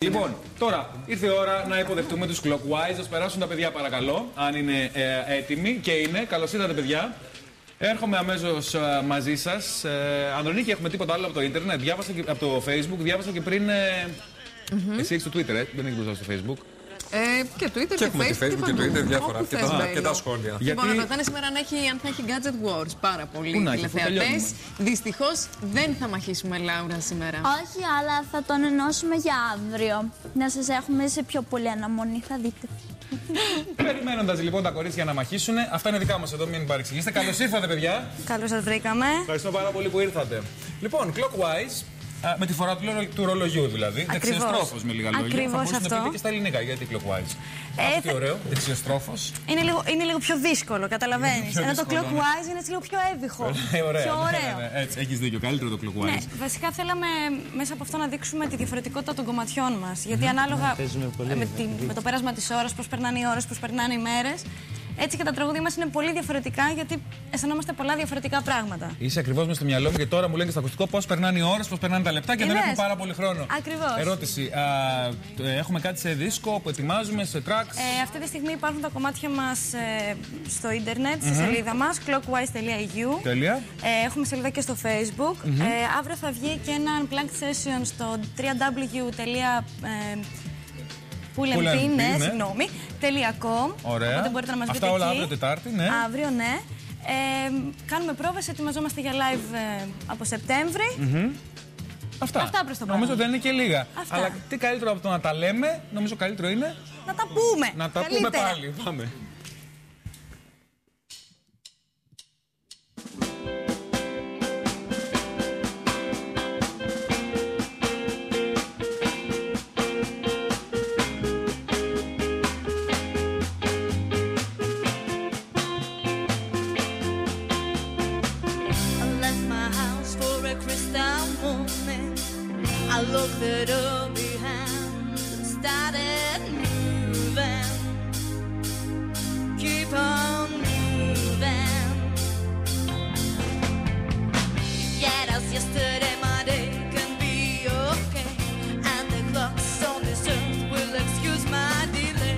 Λοιπόν, τώρα ήρθε η ώρα να υποδεχτούμε τους Clockwise. Ας περάσουν τα παιδιά, παρακαλώ, αν είναι έτοιμοι. Και είναι. Καλώς ήρθατε, παιδιά. Έρχομαι αμέσως μαζί σας. Ανδρονίκη, έχουμε τίποτα άλλο από το ίντερνετ? Διάβασα και από το Facebook, διάβασα και πριν. Εσύ έχεις το Twitter, δεν έχεις μπροστά στο Facebook? Και Twitter και Facebook και Twitter, διάφορα. Και τα σχόλια. Λοιπόν, ρωτάνε σήμερα αν θα έχει Gadget Wars. Πάρα πολλοί τηλεθεατές. Δυστυχώς δεν θα μαχήσουμε, Λάουρα, σήμερα. Όχι, αλλά θα τον ενώσουμε για αύριο. Να σας έχουμε σε πιο πολύ αναμονή, θα δείτε. Περιμένοντας λοιπόν τα κορίτσια να μαχήσουν, αυτά είναι δικά μας εδώ, μην παρεξηγήσετε. Καλώς ήρθατε, παιδιά. Καλώς σας βρήκαμε. Ευχαριστώ πάρα πολύ που ήρθατε. Λοιπόν, Clockwise. Με τη φορά του ρολογιού δηλαδή. Δεξιοστρόφος με λίγα λόγια. Ακριβώς θα μπορούσατε αυτό. να πείτε και στα ελληνικά, γιατί Clockwise. Τι ωραίο, δεξιοστρόφος. Είναι λίγο πιο δύσκολο, καταλαβαίνεις. Ενώ το Clockwise είναι λίγο πιο έβυχο. Πιο ωραίο. Ναι, έτσι, έχεις δίκιο, καλύτερο το Clockwise. Ναι, βασικά θέλαμε μέσα από αυτό να δείξουμε τη διαφορετικότητα των κομματιών μας. Γιατί ανάλογα με το πέρασμα της ώρας, πώς περνάνε οι ώρες, πώς περνάνε οι μέρες. Έτσι και τα τραγούδια μας είναι πολύ διαφορετικά, γιατί αισθανόμαστε πολλά διαφορετικά πράγματα. Είσαι ακριβώς μες στο μυαλό μου και τώρα μου λένε και στο ακουστικό πώς περνάνε οι ώρες, πώς περνάνε τα λεπτά και δεν έχουμε πάρα πολύ χρόνο. Ακριβώς. Ερώτηση. Έχουμε κάτι σε δίσκο που ετοιμάζουμε, σε tracks? Αυτή τη στιγμή υπάρχουν τα κομμάτια μας στο ίντερνετ, στη σελίδα μας, clockwise.eu. Έχουμε σελίδα και στο Facebook. Αύριο θα βγει και ένα unplugged session στο www.com. Ωραία. Οπότε μπορείτε να μας Αυτά βρείτε όλα εκεί. αύριο Τετάρτη, ναι. Αύριο, ναι. Κάνουμε πρόβες, ετοιμαζόμαστε για live από Σεπτέμβρη. Αυτά προς το παρόν. Νομίζω δεν είναι και λίγα. Αυτά. Αλλά τι καλύτερο από το να τα λέμε, νομίζω καλύτερο είναι να τα πούμε. Να τα πούμε πάλι. Πάμε. I looked it up behind and started moving. Keep on moving. Yet as yesterday my day can be okay, and the clocks on this earth will excuse my delay.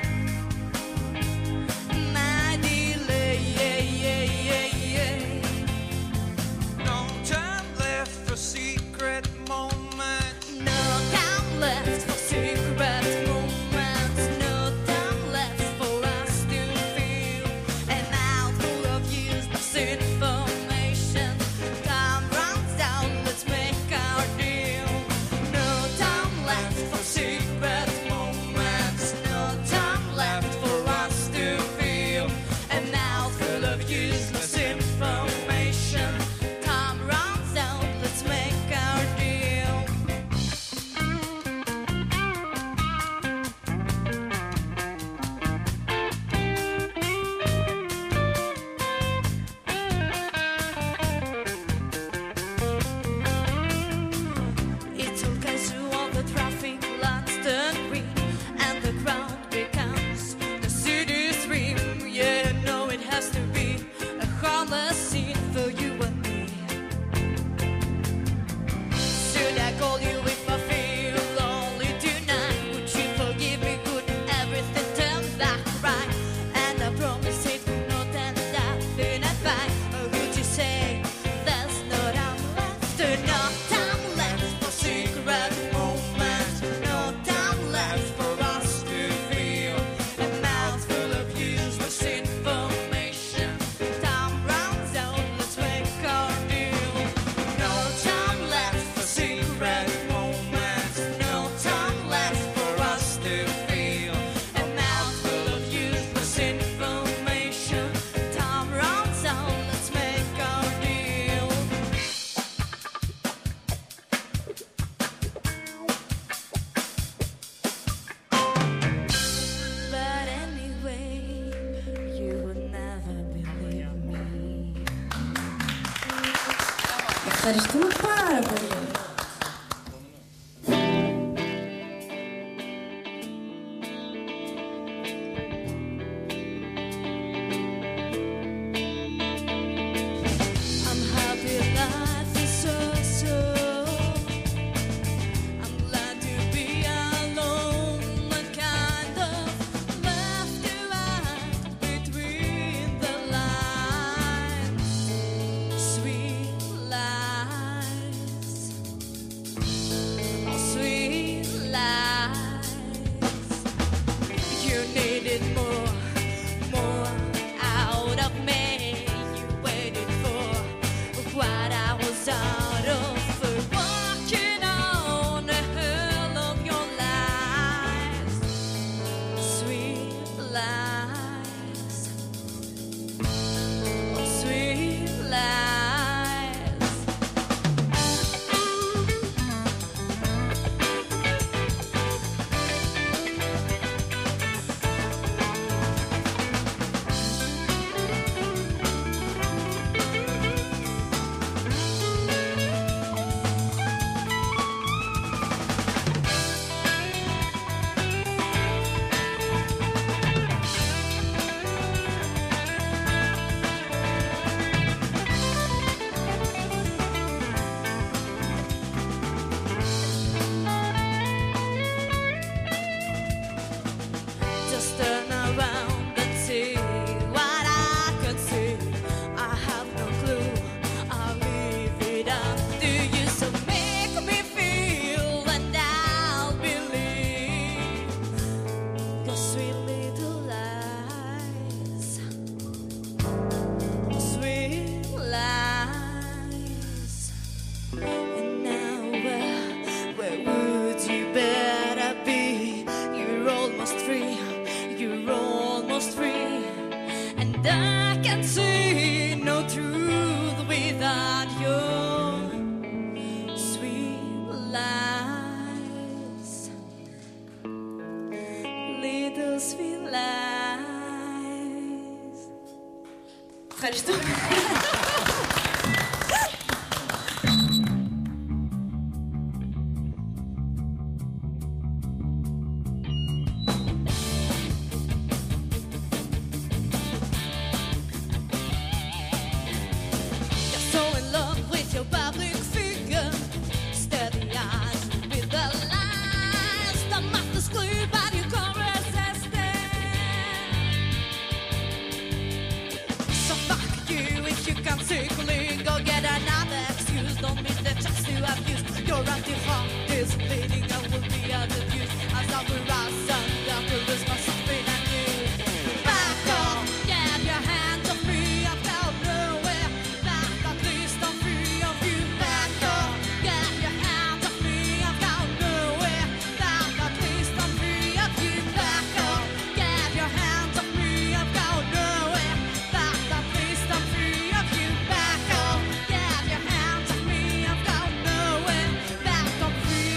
My delay, yeah, yeah, yeah, yeah. No time left for secret moments. No time left for secret moments. No time left for us to feel a mouthful of useless information. Time runs out, let's make our deal. No time left for secret moments. No time left for us to feel a mouthful of useless information. Time runs out, let's make our deal. It's all casual, the traffic lights turn green, and the crowd becomes the city's dream. Yeah, no, it has to be a harmless scene for you and me. Should I call you if I feel lonely tonight? Would you forgive me? Could everything turn back right? And I promise it would not end up in a fight. Or would you say there's no time left? No time left for secret moments. No time left for us to feel a mouthful of useless information. Time runs out, let's make our deal. No time left for secret moments. No time left for us to feel a mouthful of useless information. Time runs out, let's make our deal. But anyway, you would never believe me. Ευχαριστούμε πάρα πολύ. I'm happy life is so. I'm glad to be alive. Ευχαριστώ. So in love with your public figure, steady eyes with the lies. The master's clue, but you can't resist it. So fuck you if you can't secretly go get another excuse. Don't mean the chance to abuse. Your empty heart is bleeding and will be under use. As I will rise and I will lose myself in a new. Back off, get your hands off me. I've got nowhere. Back at least I'm free of you. Back off, get your hands off me. I've got nowhere. Back at least I'm free of you. Back off, get your hands off me. I've got nowhere. Back at least I'm free of you. Back off, get your hands off me. I've got nowhere. Back I'm free.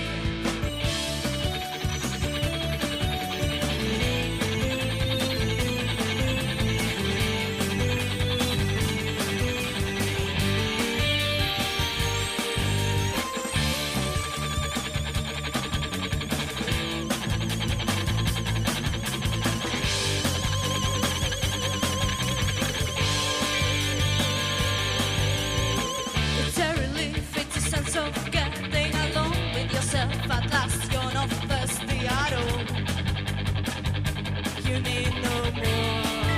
It's a relief, it's a sense of getting along with yourself at last. You're not thirsty at all. You need no more.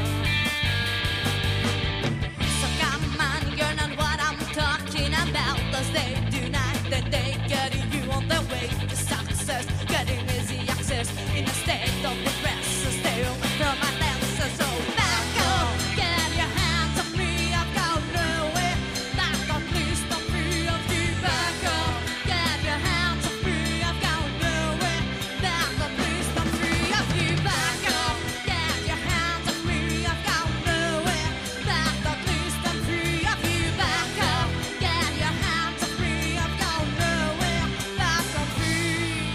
So come on, you're not what I'm talking about. As they do not, then they get you on their way to success. Getting easy access in a state of regress. So stay away from my lenses. So back off, get your hands off me. I've got nowhere. Back off, please, I'm free of you. Back off, get your hands off me. I've got nowhere. Back off, please, I'm free of you. Back off, get your hands off me. I've got nowhere. Back off, please, I'm free of you. Back off, get your hands off me. I've got nowhere. Back off, free.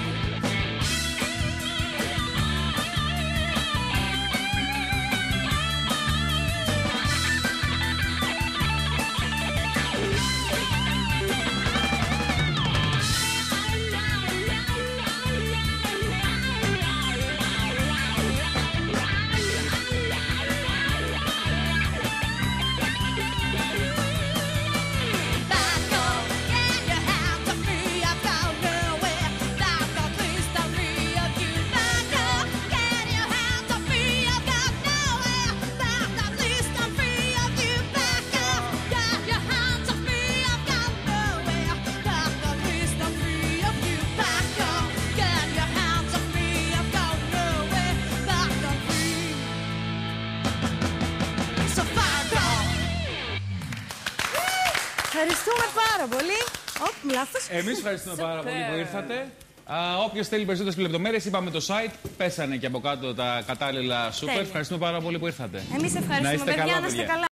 Back off, get your hands off me. I've got nowhere. Back off, please, I'm free of you. Back off, get your hands off me. I've got nowhere. Back off, please, I'm free of you. Back off, get your hands off me. I've got nowhere. Back off, please, I'm free of you. Back off, get your hands off me. I've got nowhere. Back off, free. So back off. Ευχαριστούμε πάρα πολύ. Λάθος. Εμείς ευχαριστούμε πάρα πολύ που ήρθατε. Όποιος θέλει περισσότερες λεπτομέρειες, είπαμε το site, πέσανε και από κάτω τα κατάλληλα σούπερ. Ευχαριστούμε πάρα πολύ που ήρθατε. Εμείς ευχαριστούμε, Να είστε παιδιά, καλά, να είστε παιδιά. καλά.